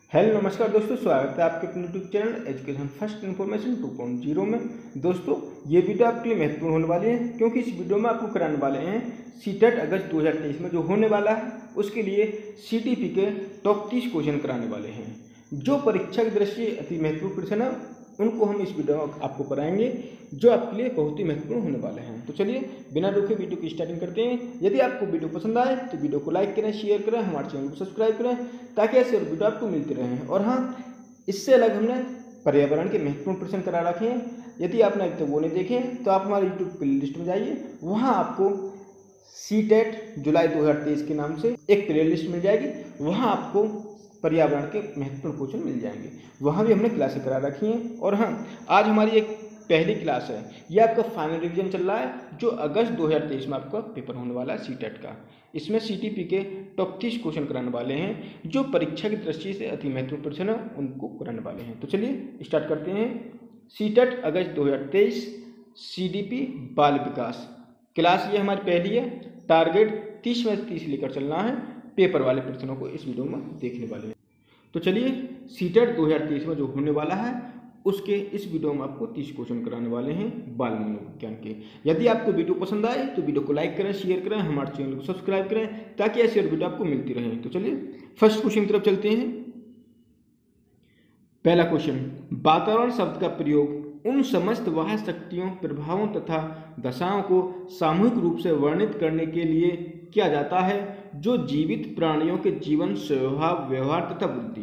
Hello नमस्कार दोस्तों, स्वागत है आपके अपने YouTube channel education first information 2.0 में। दोस्तों ये वीडियो आपके लिए महत्वपूर्ण होने वाली है क्योंकि इस वीडियो में आपको कराने वाले हैं सीटेट अगस्त 2023 में जो होने वाला है उसके लिए सीटीपी के टॉप 30 क्वेश्चन कराने वाले हैं। जो परीक्षा की दृष्टि से अति महत्वपूर्ण प्रश्न है उनको हम इस वीडियो में आपको कराएंगे जो आपके लिए बहुत ही महत्वपूर्ण होने वाले हैं। तो चलिए बिना रोके वीडियो की स्टार्टिंग करते हैं। यदि आपको वीडियो पसंद आए तो वीडियो को लाइक करें, शेयर करें, हमारे चैनल को सब्सक्राइब करें ताकि ऐसे और वीडियो आपको मिलते रहें। और हाँ, इससे अलग हमने पर्यावरण के महत्वपूर्ण प्रश्न करा रखे हैं। यदि आपने अभी तक वो नहीं देखे तो आप हमारे यूट्यूब प्ले लिस्ट में जाइए, वहाँ आपको सीटेट जुलाई 2023 के नाम से एक प्ले लिस्ट मिल जाएगी। वहाँ आपको पर्यावरण के महत्वपूर्ण क्वेश्चन मिल जाएंगे, वहाँ भी हमने क्लासें करा रखी हैं। और हाँ, आज हमारी एक पहली क्लास है, यह आपका फाइनल रिवीजन चल रहा है जो अगस्त 2023 में आपका पेपर होने वाला है सीटेट का। इसमें सीटीपी के टॉप 30 क्वेश्चन कराने वाले हैं जो परीक्षा की दृष्टि से अति महत्वपूर्ण प्रश्न है उनको कराने वाले हैं। तो चलिए स्टार्ट करते हैं। सीटेट अगस्त 2023 सीडीपी बाल विकास क्लास ये हमारी पहली है। टारगेट 30 में से 30 लेकर चलना है। पेपर वाले प्रश्नों को इस वीडियो में देखने वाले हैं। तो चलिए सीटेट 2023 में जो होने वाला है उसके इस वीडियो में आपको 30 क्वेश्चन कराने वाले हैं बाल मनोविज्ञान के। यदि आपको वीडियो पसंद आए तो वीडियो को लाइक करें, शेयर करें, हमारे चैनल को सब्सक्राइब करें ताकि ऐसी और वीडियो आपको मिलती रहे। तो चलिए फर्स्ट क्वेश्चन की तरफ चलते हैं। पहला क्वेश्चन, वातावरण शब्द का प्रयोग उन समस्त बाह्य शक्तियों, प्रभावों तथा दशाओं को सामूहिक रूप से वर्णित करने के लिए किया जाता है जो जीवित प्राणियों के जीवन, स्वभाव, व्यवहार तथा बुद्धि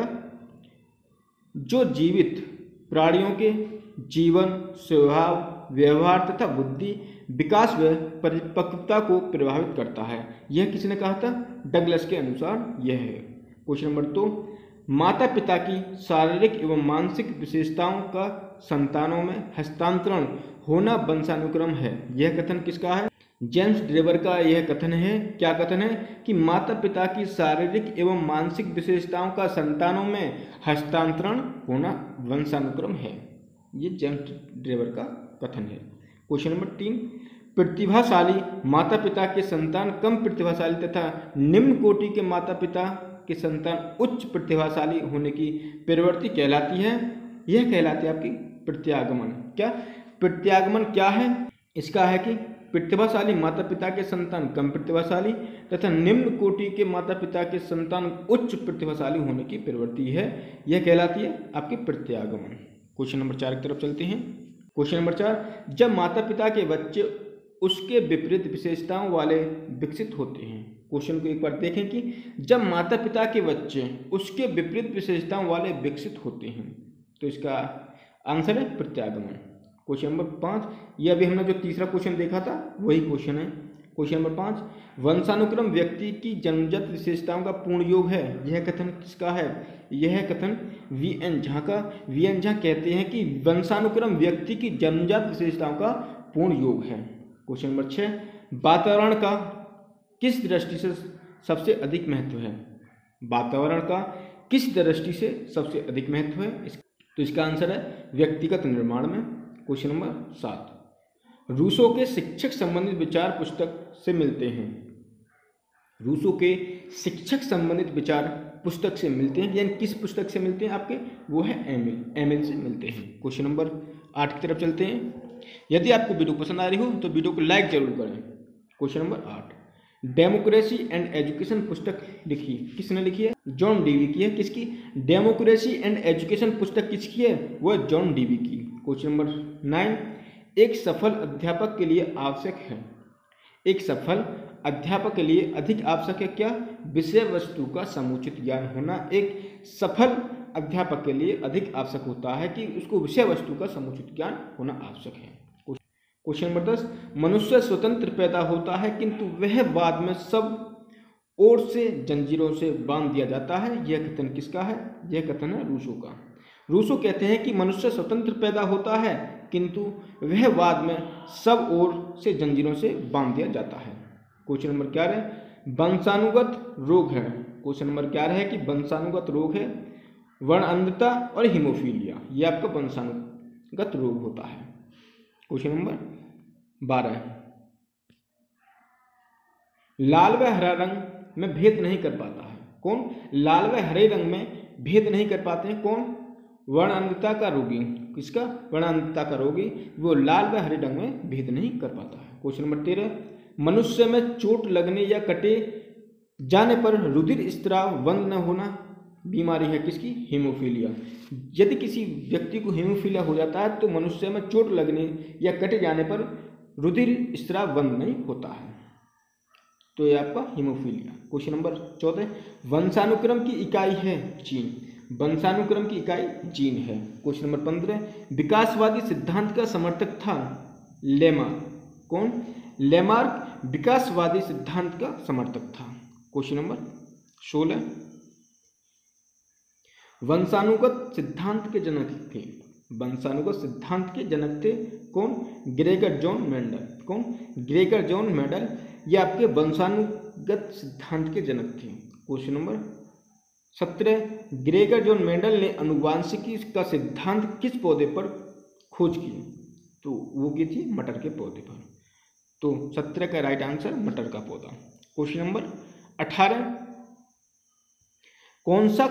जो जीवित प्राणियों के जीवन, स्वभाव, व्यवहार तथा बुद्धि, विकास व परिपक्वता को प्रभावित करता है। यह किसने कहा था? डगलस के अनुसार यह है। क्वेश्चन नंबर 2, माता पिता की शारीरिक एवं मानसिक विशेषताओं का संतानों में हस्तांतरण होना वंशानुक्रम है। यह कथन किसका है? जेम्स ड्रेबर का यह कथन है। क्या कथन है? कि माता पिता की शारीरिक एवं मानसिक विशेषताओं का संतानों में हस्तांतरण होना वंशानुक्रम है। ये जेम्स ड्रेबर का कथन है। क्वेश्चन नंबर 3, प्रतिभाशाली माता पिता के संतान कम प्रतिभाशाली तथा निम्न कोटि के माता पिता के संतान उच्च प्रतिभाशाली होने की प्रवृत्ति कहलाती है। यह कहलाती है आपकी प्रत्यागमन। क्या प्रत्यागमन क्या है? इसका है कि प्रतिभाशाली माता पिता के संतान कम प्रतिभाशाली तथा निम्न कोटि के माता पिता के संतान उच्च प्रतिभाशाली होने की प्रवृत्ति है, यह कहलाती है आपकी प्रत्यागमन। क्वेश्चन नंबर 4 की तरफ चलते हैं। क्वेश्चन नंबर 4, जब माता पिता के बच्चे उसके विपरीत विशेषताओं वाले विकसित होते हैं। क्वेश्चन को एक बार देखें कि जब माता पिता के बच्चे उसके विपरीत विशेषताओं वाले विकसित होते हैं तो इसका आंसर है प्रत्यागमन। क्वेश्चन नंबर 5, यह अभी हमने जो तीसरा क्वेश्चन देखा था वही क्वेश्चन है। क्वेश्चन नंबर 5, वंशानुक्रम व्यक्ति की जन्मजात विशेषताओं का पूर्ण योग है। यह कथन किसका है? यह कथन वी.एन. झा का। वी.एन. झा कहते हैं कि वंशानुक्रम व्यक्ति की जन्मजात विशेषताओं का पूर्ण योग है। क्वेश्चन नंबर 6, वातावरण का किस दृष्टि से सबसे अधिक महत्व है? वातावरण का किस दृष्टि से सबसे अधिक महत्व है? तो इसका आंसर है व्यक्तिगत निर्माण में। क्वेश्चन नंबर 7, रूसो के शिक्षक संबंधित विचार पुस्तक से मिलते हैं। रूसो के शिक्षक संबंधित विचार पुस्तक से मिलते हैं, यानी किस पुस्तक से मिलते हैं आपके? वो है एमिल से मिलते हैं। क्वेश्चन नंबर 8 की तरफ चलते हैं। यदि आपको वीडियो पसंद आ रही हो तो वीडियो को लाइक जरूर करें। Question number 8, democracy and education पुस्तक लिखी किसने लिखी है? जॉन डीवी की है। किसकी? डेमोक्रेसी एंड एजुकेशन पुस्तक किसकी है? वो है जॉन डीवी की। क्वेश्चन नंबर 9, एक सफल अध्यापक के लिए आवश्यक है। एक सफल अध्यापक के लिए अधिक आवश्यक है क्या? विषय वस्तु का समुचित ज्ञान होना एक सफल अध्यापक के लिए अधिक आवश्यक होता है कि उसको विषय वस्तु का समुचित ज्ञान होना आवश्यक है। क्वेश्चन नंबर 10, मनुष्य स्वतंत्र पैदा होता है किंतु वह बाद में सब ओर से जंजीरों से बांध दिया जाता है। यह कथन किसका है? यह कथन है रूसो का। रूसो कहते हैं कि मनुष्य स्वतंत्र पैदा होता है किंतु वह बाद में सब ओर से जंजीरों से बांध दिया जाता है। क्वेश्चन नंबर 11, वंशानुगत रोग है। क्वेश्चन नंबर 11 है कि वंशानुगत रोग है वर्ण अंधता और हीमोफीलिया, यह आपका वंशानुगत रोग होता है। क्वेश्चन नंबर 12, लाल व हरा रंग में भेद नहीं कर पाता है। कौन? लाल व हरे रंग में भेद नहीं कर पाते हैं। कौन? वर्णांधता का रोगी। किसका? वर्णांधता का रोगी, वो लाल व हरे रंग में भेद नहीं कर पाता है। क्वेश्चन नंबर 13, मनुष्य में चोट लगने या कटे जाने पर रुधिर स्त्राव बंद न होना बीमारी है किसकी? हीमोफीलिया। यदि किसी व्यक्ति को हीमोफीलिया हो जाता है तो मनुष्य में चोट लगने या कटे जाने पर रुधिर स्त्राव बंद नहीं होता है, तो ये आपका हीमोफीलिया। क्वेश्चन नंबर 14, वंशानुक्रम की इकाई है जीन। वंशानुक्रम की इकाई जीन है। क्वेश्चन नंबर 15, विकासवादी सिद्धांत का समर्थक था लेमार्क। कौन? लेमार्क विकासवादी सिद्धांत का समर्थक था। क्वेश्चन नंबर 16, वंशानुगत सिद्धांत के जनक थे। वंशानुगत सिद्धांत के जनक थे कौन? Gregor John Mendel. कौन? ग्रेगर जॉन मेंडल, ये आपके वंशानुगत सिद्धांत के जनक थे। Question number 17, Gregor John Mendel ने अनुवांशिकी का सिद्धांत किस पौधे पर खोज की? तो वो की थी मटर के पौधे पर। तो 17 का राइट आंसर मटर का पौधा। क्वेश्चन नंबर 18, कौन सा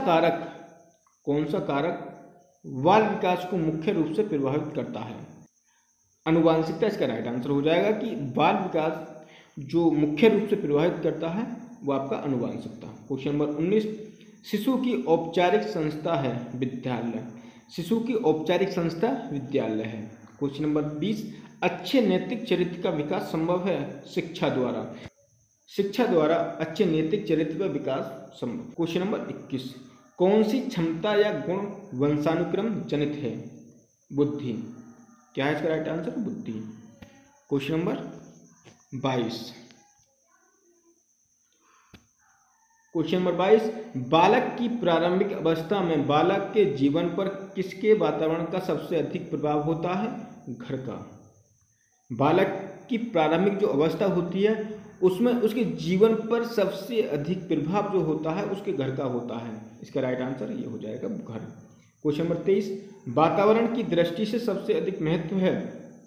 कारक बाल विकास को मुख्य रूप से प्रभावित करता है? अनुवांशिकता इसका राइट आंसर हो जाएगा कि बाल विकास जो मुख्य रूप से प्रभावित करता है वो आपका अनुवांशिकता। क्वेश्चन नंबर 19, शिशु की औपचारिक संस्था है विद्यालय। शिशु की औपचारिक संस्था विद्यालय है। क्वेश्चन नंबर 20, अच्छे नैतिक चरित्र का विकास संभव है शिक्षा द्वारा। शिक्षा द्वारा अच्छे नैतिक चरित्र का विकास संभव। क्वेश्चन नंबर 21, कौन सी क्षमता या गुण वंशानुक्रम जनित है? बुद्धि। क्या है इसका राइट आंसर? बुद्धि। क्वेश्चन नंबर 22, क्वेश्चन नंबर 22, बालक की प्रारंभिक अवस्था में बालक के जीवन पर किसके वातावरण का सबसे अधिक प्रभाव होता है? घर का। बालक की प्रारंभिक जो अवस्था होती है उसमें उसके जीवन पर सबसे अधिक प्रभाव जो होता है उसके घर का होता है। इसका राइट आंसर ये हो जाएगा घर। क्वेश्चन नंबर 23, वातावरण की दृष्टि से सबसे अधिक महत्व है?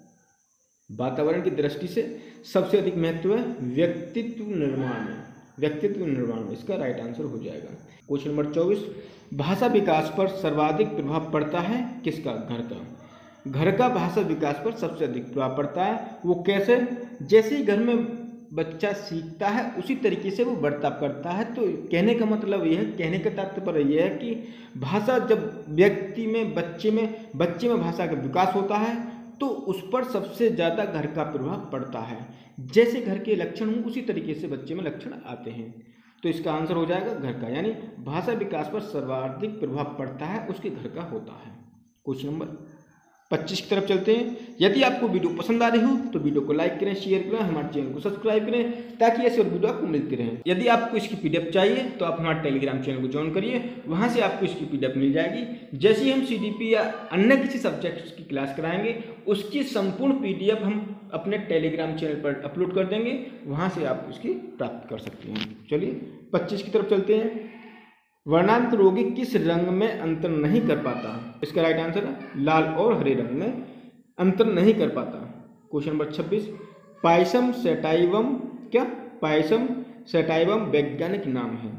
वातावरण की दृष्टि से सबसे अधिक महत्व है व्यक्तित्व निर्माण में। व्यक्तित्व निर्माण में इसका राइट आंसर हो जाएगा। क्वेश्चन नंबर 24, भाषा विकास पर सर्वाधिक प्रभाव पड़ता है किसका? घर का। घर का भाषा विकास पर सबसे अधिक प्रभाव पड़ता है। वो कैसे? जैसे ही घर में बच्चा सीखता है उसी तरीके से वो बर्ताव करता है। तो कहने का मतलब यह है, कहने का तात्पर्य यह है कि भाषा जब व्यक्ति में बच्चे में भाषा का विकास होता है तो उस पर सबसे ज़्यादा घर का प्रभाव पड़ता है। जैसे घर के लक्षण हों उसी तरीके से बच्चे में लक्षण आते हैं। तो इसका आंसर हो जाएगा घर का, यानी भाषा विकास पर सर्वाधिक प्रभाव पड़ता है उसके घर का होता है। क्वेश्चन नंबर 25 की तरफ चलते हैं। यदि आपको वीडियो पसंद आ रही हो तो वीडियो को लाइक करें, शेयर करें, हमारे चैनल को सब्सक्राइब करें ताकि ऐसे और वीडियो आपको मिलती रहें। यदि आपको इसकी पीडीएफ चाहिए तो आप हमारे टेलीग्राम चैनल को ज्वाइन करिए, वहां से आपको इसकी पीडीएफ मिल जाएगी। जैसे ही हम सीडीपी या अन्य किसी सब्जेक्ट की क्लास कराएंगे उसकी संपूर्ण पीडीएफ हम अपने टेलीग्राम चैनल पर अपलोड कर देंगे, वहां से आप उसकी प्राप्त कर सकते हैं। चलिए 25 की तरफ चलते हैं। वर्णांत रोगी किस रंग में अंतर नहीं कर पाता? इसका राइट आंसर है लाल और हरे रंग में अंतर नहीं कर पाता। क्वेश्चन नंबर 26, पायसम सैटाइवम, क्या पायसम सैटाइवम वैज्ञानिक नाम है?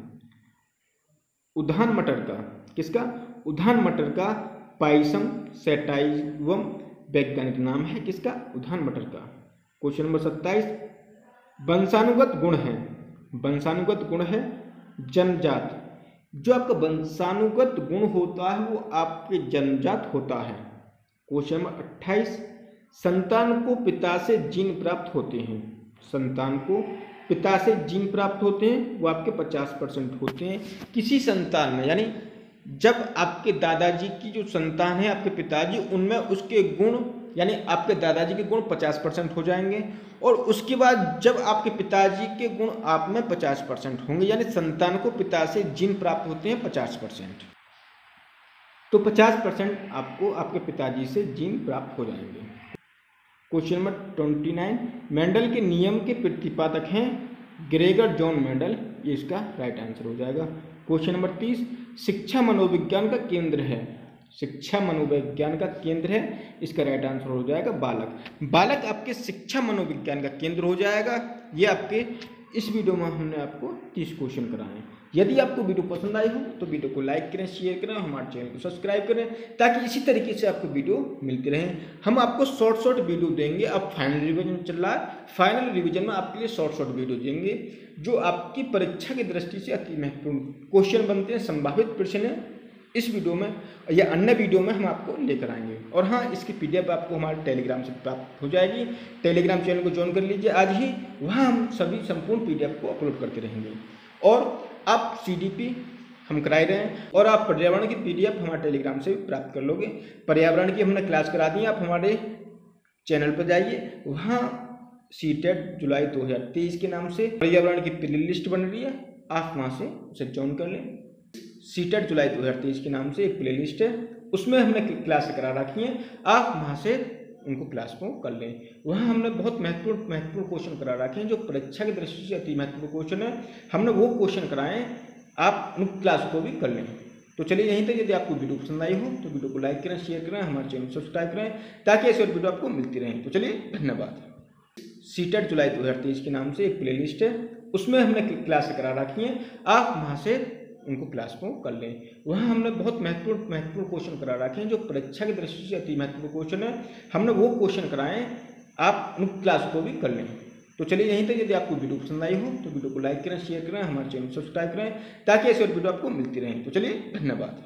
उद्यान मटर का। किसका? उद्यान मटर का पायसम सैटाइवम वैज्ञानिक नाम है किसका? उद्यान मटर का। क्वेश्चन नंबर 27, वंशानुगत गुण है। वंशानुगत गुण है जन्मजात। जो आपका वंशानुगत गुण होता है वो आपके जन्मजात होता है। क्वेश्चन नंबर 28, संतान को पिता से जीन प्राप्त होते हैं। संतान को पिता से जीन प्राप्त होते हैं, वो आपके 50% होते हैं किसी संतान में। यानी जब आपके दादाजी की जो संतान है आपके पिताजी, उनमें उसके गुण यानी आपके दादाजी के गुण 50% हो जाएंगे और उसके बाद जब आपके पिताजी के गुण आप में 50% होंगे, यानी संतान को पिता से जीन प्राप्त होते हैं 50%। तो 50% आपको आपके पिताजी से जीन प्राप्त हो जाएंगे। क्वेश्चन नंबर 29, मेंडल के नियम के प्रतिपादक हैं ग्रेगर जॉन मेंडल, ये इसका राइट आंसर हो जाएगा। क्वेश्चन नंबर 30, शिक्षा मनोविज्ञान का केंद्र है। शिक्षा मनोविज्ञान का केंद्र है, इसका राइट आंसर हो जाएगा बालक। बालक आपके शिक्षा मनोविज्ञान का केंद्र हो जाएगा। ये आपके इस वीडियो में हमने आपको 30 क्वेश्चन कराए हैं। यदि आपको वीडियो पसंद आई हो तो वीडियो को लाइक करें, शेयर करें, हमारे चैनल को सब्सक्राइब करें ताकि इसी तरीके से आपको वीडियो मिलती रहे। हम आपको शॉर्ट वीडियो देंगे। अब फाइनल रिवीजन चल रहा है, फाइनल रिवीजन में आपके लिए शॉर्ट वीडियो देंगे जो आपकी परीक्षा की दृष्टि से अति महत्वपूर्ण क्वेश्चन बनते हैं, संभावित प्रश्न है। इस वीडियो में या अन्य वीडियो में हम आपको लेकर आएंगे। और हाँ, इसकी PDF आपको हमारे टेलीग्राम से प्राप्त हो जाएगी। टेलीग्राम चैनल को ज्वाइन कर लीजिए आज ही, वहाँ हम सभी संपूर्ण PDF को अपलोड करते रहेंगे। और आप CDP हम कराए रहे हैं और आप पर्यावरण की PDF हमारे टेलीग्राम से भी प्राप्त कर लोगे। पर्यावरण की हमने क्लास करा दी है, आप हमारे चैनल पर जाइए, वहाँ CTET जुलाई 2023 के नाम से पर्यावरण की प्ले लिस्ट बन रही है, आप वहाँ से उसे ज्वाइन कर लें। CTET जुलाई 2023 के नाम से एक प्ले लिस्ट है, उसमें हमने क्लास करा रखी है, आप वहाँ से उनको क्लास को कर लें। वहाँ हमने बहुत महत्वपूर्ण क्वेश्चन करा रखे हैं जो परीक्षा की दृष्टि से अति महत्वपूर्ण क्वेश्चन है। हमने वो क्वेश्चन कराए हैं, आप उन क्लास को भी कर लें। तो चलिए यहीं तक। यदि आपको वीडियो पसंद आई हो तो वीडियो को लाइक करें, शेयर करें, हमारे चैनल को सब्सक्राइब करें ताकि ऐसे और वीडियो आपको मिलती रहें। तो चलिए, धन्यवाद। CTET जुलाई 2023 के नाम से एक प्ले लिस्ट है, उसमें हमने क्लास करा रखी है, आप वहाँ से उनको क्लास को कर लें। वहाँ हमने बहुत महत्वपूर्ण क्वेश्चन करा रखे हैं जो परीक्षा की दृष्टि से अति महत्वपूर्ण क्वेश्चन है। हमने वो क्वेश्चन कराए हैं, आप उन क्लास को भी कर लें। तो चलिए यहीं तक। यदि आपको वीडियो पसंद आई हो तो वीडियो को लाइक करें, शेयर करें, हमारे चैनल को सब्सक्राइब करें ताकि ऐसे और वीडियो आपको मिलती रहें। तो चलिए, धन्यवाद।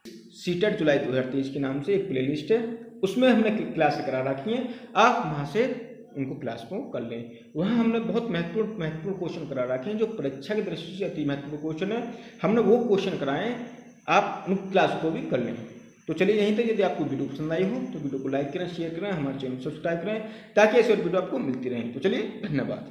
CTET जुलाई 2023 के नाम से एक प्ले लिस्ट है, उसमें हमने क्लास करा रखी है, आप वहाँ से उनको क्लास को कर लें। वहाँ हमने बहुत महत्वपूर्ण क्वेश्चन करा रखे हैं जो परीक्षा की दृष्टि से अति महत्वपूर्ण क्वेश्चन है। हमने वो क्वेश्चन कराए हैं, आप उन क्लास को भी कर लें। तो चलिए यहीं तक। यदि आपको वीडियो पसंद आई हो तो वीडियो को लाइक करें, शेयर करें, हमारे चैनल को सब्सक्राइब करें ताकि ऐसे और वीडियो आपको मिलती रहें। तो चलिए, धन्यवाद।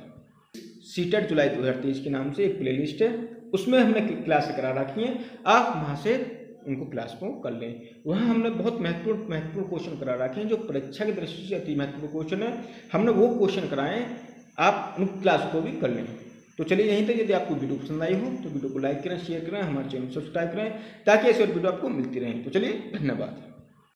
CTET जुलाई 2023 के नाम से एक प्ले लिस्ट है, उसमें हमने क्लास करा रखी है, आप वहाँ से उनको क्लास को कर लें। वहाँ हमने बहुत महत्वपूर्ण क्वेश्चन करा रखे हैं जो परीक्षा की दृष्टि से अति महत्वपूर्ण क्वेश्चन है। हमने वो क्वेश्चन कराए हैं, आप उन क्लास को भी कर लें। तो चलिए यहीं तक। यदि आपको वीडियो पसंद आई हो तो वीडियो को लाइक करें, शेयर करें, हमारे चैनल को सब्सक्राइब करें ताकि ऐसे और वीडियो आपको मिलती रहें। तो चलिए, धन्यवाद।